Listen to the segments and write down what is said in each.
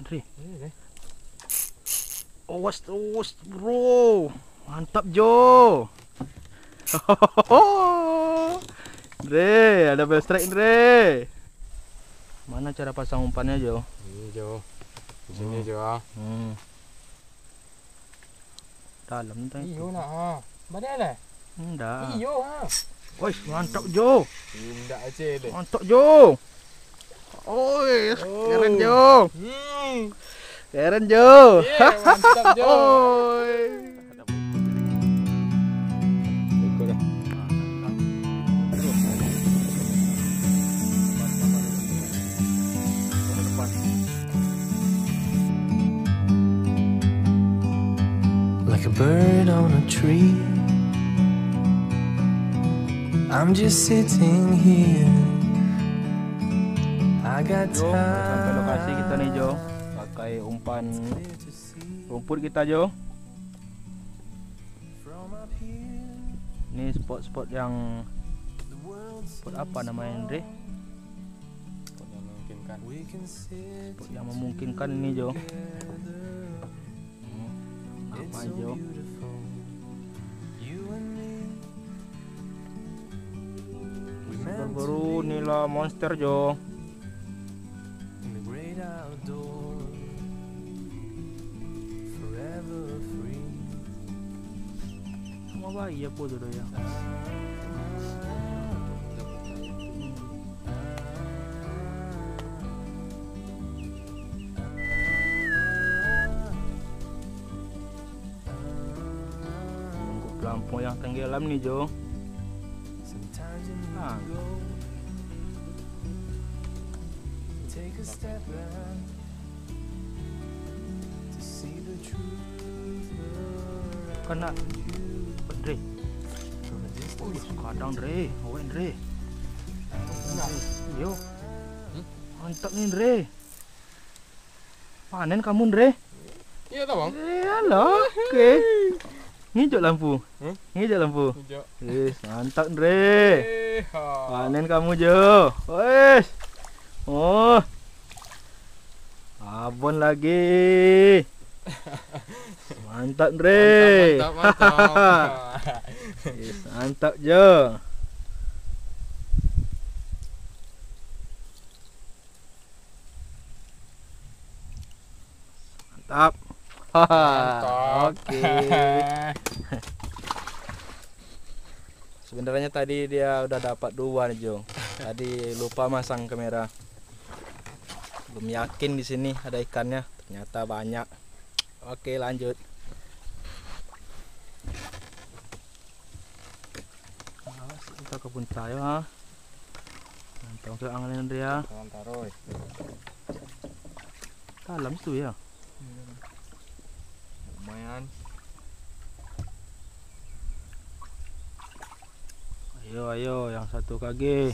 Andre. Awas terus bro. Mantap Jo. Andre, ada best strike Andre. Mana cara pasang umpannya Jo? Ini Jo. Di sini Jo. Dalam tuh. Iyo nak ha. Mana lah? Enggak. Iyo ha. Woi, mantap Jo. Indah aja deh. Mantap Jo. Oi, keren Jo. Keren Jo. Mantap Jo. Oi. Ikut dah. Like a bird on a tree, I'm just sitting here. I got Jo, sampai lokasi time. kita nih Jo. Pakai umpan rumput kita Jo. Ini spot-spot yang spot apa namanya Andre? Yang memungkinkan. Spot yang memungkinkan ini Jo. Apa Jo? Baru nila monster Jo. In the great outdoors, forever free. Sama bayi apa tu ya? Nunggu pelampung yang tenggelam nih Jo. Sometimes you need Ah. to go, take a step back to see the truth Kena Andre. from a distance. Kadang Andre, awak Andre. Yo. Mantap nih Andre. Panen kamu Andre? Iya tak bang? Alah, okey. Ngijak lampu. Ngijak lampu. Jo. Wis, mantap Andre. Ha. Panen kamu Jo. Wis. Oh. Abon lagi. Mantap Andre. Mantap, mantap. Yes, mantap Jo. Mantap. Mantap. Oke. Sebenarnya tadi dia udah dapat 2 nih Jo. Tadi lupa masang kamera. Belum yakin di sini ada ikannya. Ternyata banyak. Oke, lanjut. Awas, kita kebun saya. Mantap ke angelin dia. Jangan taruh. Dalam itu ya. Lumayan. Ayo, ayo, yang satu kaki.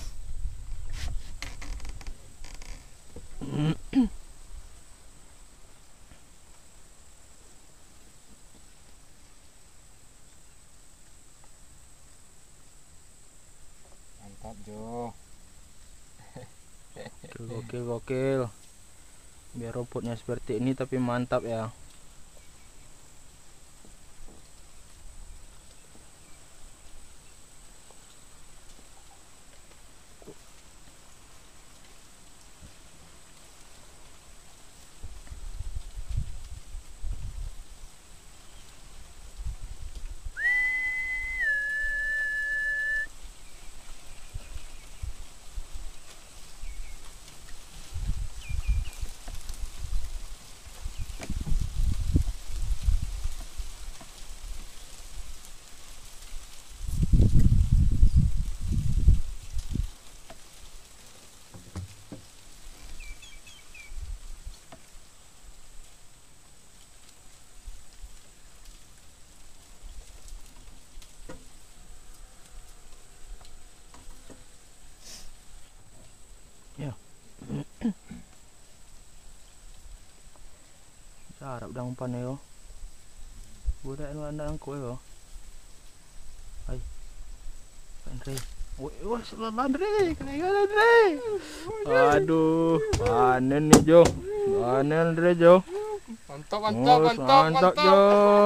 Mantap Jo. Gokil, gokil. Biar rumputnya seperti ini tapi mantap ya. Sarap dah umpan yo. Budak anu anda angkut yo. Hai. Andre. Wah, Andre, kena Andre. Aduh, panen nih Jo. Panen Andre Jo. Mantap, mantap, Oh, mantap, mantap mantap. Jo.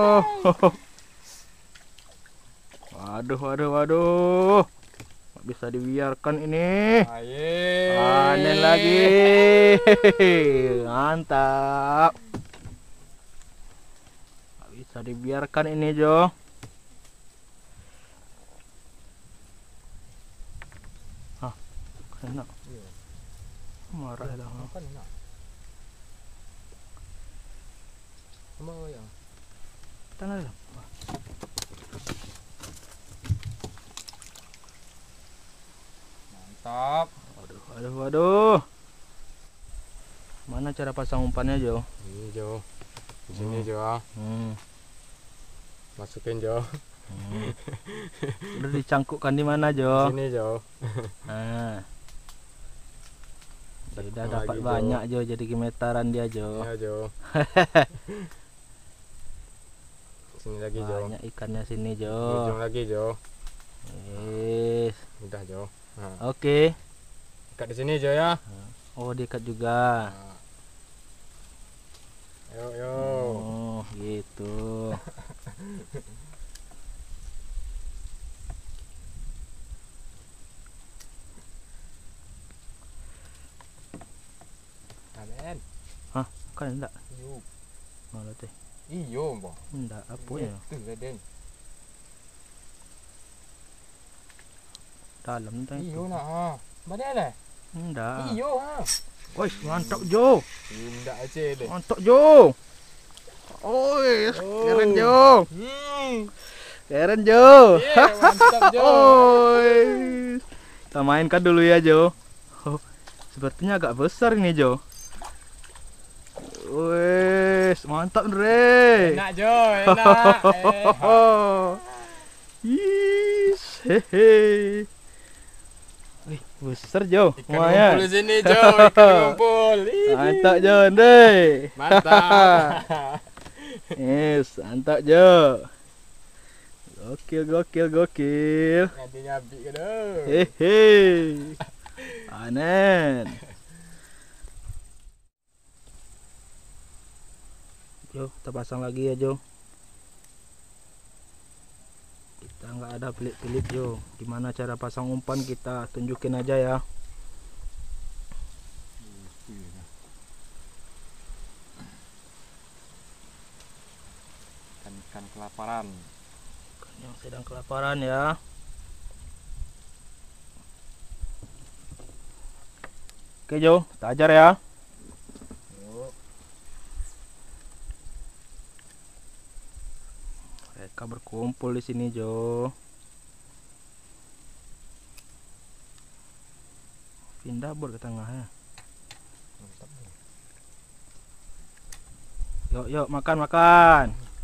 Waduh, waduh, waduh. Nggak bisa dibiarkan ini. Aye. Panen lagi. Mantap. Nggak bisa dibiarkan ini Jo. Hah, enak. Marah dah. Makan enak. Sama ya. Tanah dah. Mantap. Waduh, waduh, waduh. Mana cara pasang umpannya Jo? Ini Jo. Di sini Jo. Masukin Jo. Udah dicangkukkan di mana Di Jo? sini Jo. Nah, sudah Lagi, dapat Jo. banyak Jo, jadi gemetaran dia Jo. Ya Jo. Sini lagi Jo. Banyak ikannya sini Jo. Ujung lagi Jo. Yes. Udah Jo. Nah, Oke. ikat di sini Jo ya. Oh, diikat juga. Nah. Yo yo. Oh, gitu. Amen. Kan enggak? Iyo. Mana teh? Iyo, Mbak. Enggak apa ya? Itu Raden. Dalam teh. Iyo nak ha. Mana lah? Enggak. Iyo ha. Woi, mantap Jo. Tidak aja deh. Mantap Jo. Oi, keren Jo. Keren Jo. Yeah, mantap Jo. Oi. Kita mainkan dulu ya Jo. Oh, sepertinya agak besar ini Jo. Wes, mantap Andre. Enak Jo, enak. Yes, hehe. Wih, besar Jo. Ikan ngumpul di sini Jo, ikan ngumpul. Mantap Jo Andre. Mantap. Yes, mantap Jo. Gokil, gokil, gokil. Nanti nyabi ke dah. Hehe. Panen. Jo, kita pasang lagi ya Jo. Kita nggak ada pelit-pelit Jo. Gimana cara pasang umpan kita tunjukin aja ya. Ikan kelaparan. Yang sedang kelaparan ya. Oke Jo, kita ajar ya. Mereka berkumpul di sini Jo. Pindah bor ke tengah ya. Yuk, yuk, makan, makan.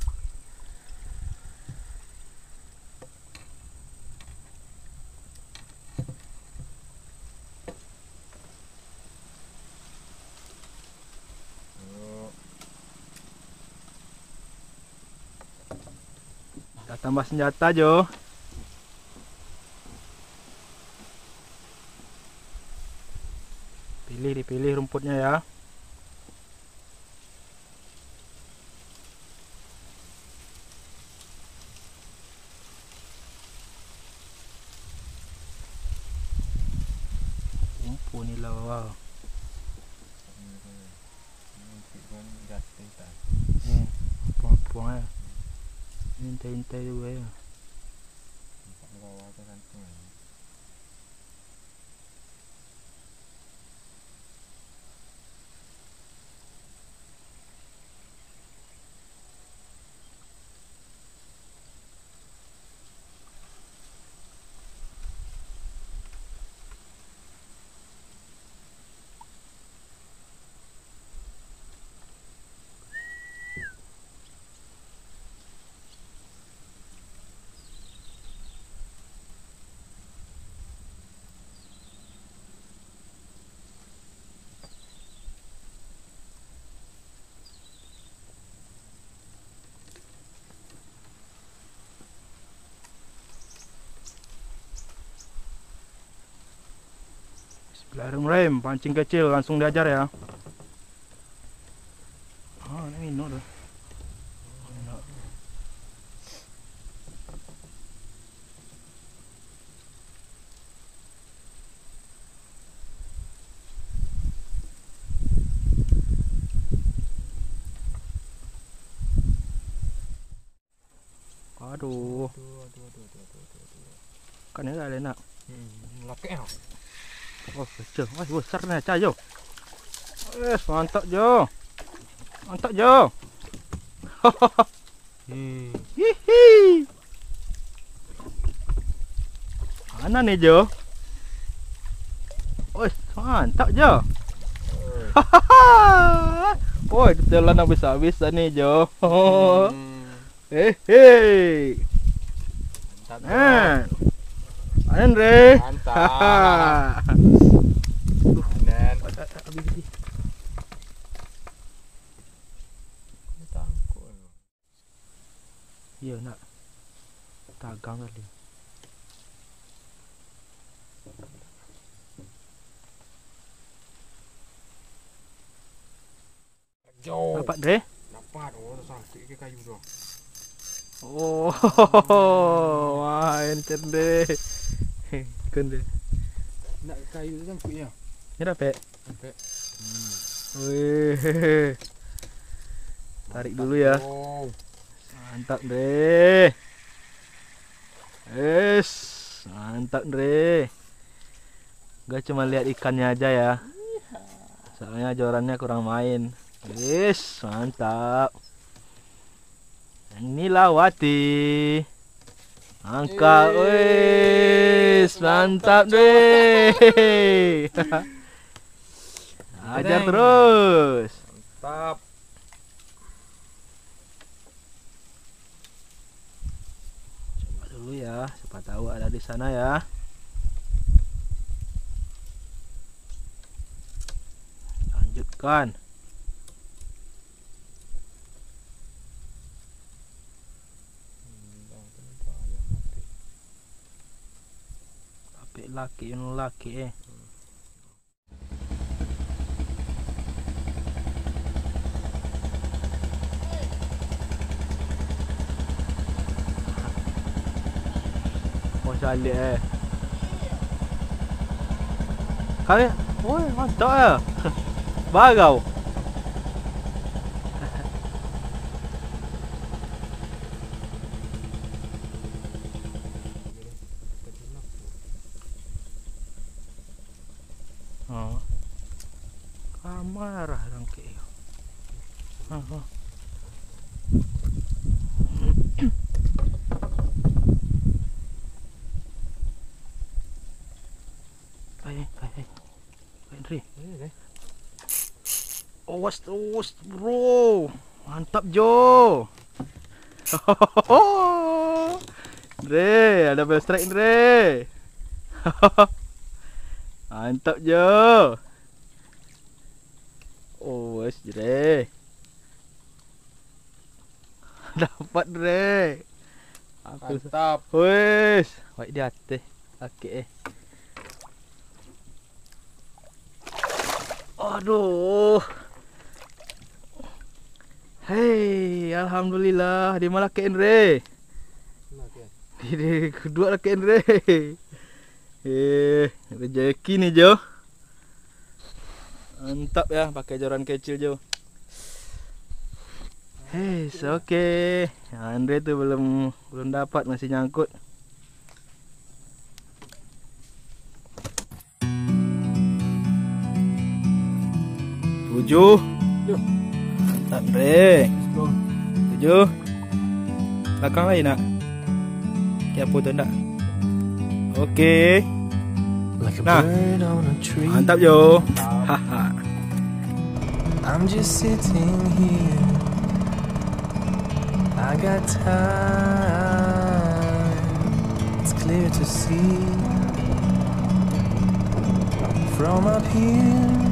Kita tambah senjata Jo. Dipilih rumputnya ya. Kumpul lah. Wow. Puang-puang ya. Hintai-hintai juga ya. Larung rem, pancing kecil langsung diajar ya. Oh, ini minum dah. Aduh. Kan ini ada nak. Lakek ah. Oh, kecil. Wah, besar ni Cah Jo. Mantap Jo. Mantap Jo. Hihi. Mana ni Jo? Oh, mantap Jo. Oh, kita lah nak habis-habis ni Jo. Hei. Mantap. Andre. Mantap. Dan tangkul. Ya nak tagang kali. Jauh. Dapat Dre? Dapat. Oh, sakit ke kayu tu. Oh, main cende. Kende. Nak kayu tu sangkut ya. Ni dapat. Sampai. Weh. Tarik dulu ya. Oh. Mantap Dre. Yes, mantap Dre. Gak cuma lihat ikannya aja ya. Soalnya jorannya kurang main. Yes, mantap. Inilah Wati. Angkat, wes, mantap deh. Ajar terus. Mantap. Coba dulu ya, siapa tahu ada di sana ya. Lanjutkan. Laki. Oh, salih Kali, woi mantap ya. Bagau. Oh. Marah orang ke. Hai. Henry. Awas bro. Mantap Jo. Dre, ada best strike Dre. Mantap Jo. Oh, wes Dre. Dapat Dre. Mantap. Wes, baik di atas. Okey. Aduh. Hei, alhamdulillah di mana ke Dre? Di kedua lah ke Dre. Rezeki nih Jo. Mantap ya pakai joran kecil Jo. Hei, oke. Andre tuh belum dapat, masih nyangkut. Tujuh. Mantap Andre. Tujuh. Belakang lagi nak. Kayak apa tu nak? Oke. Like a Nah. bird on a tree. Mantap Jo. Haha. I'm just sitting here. I got time. It's clear to see from up here.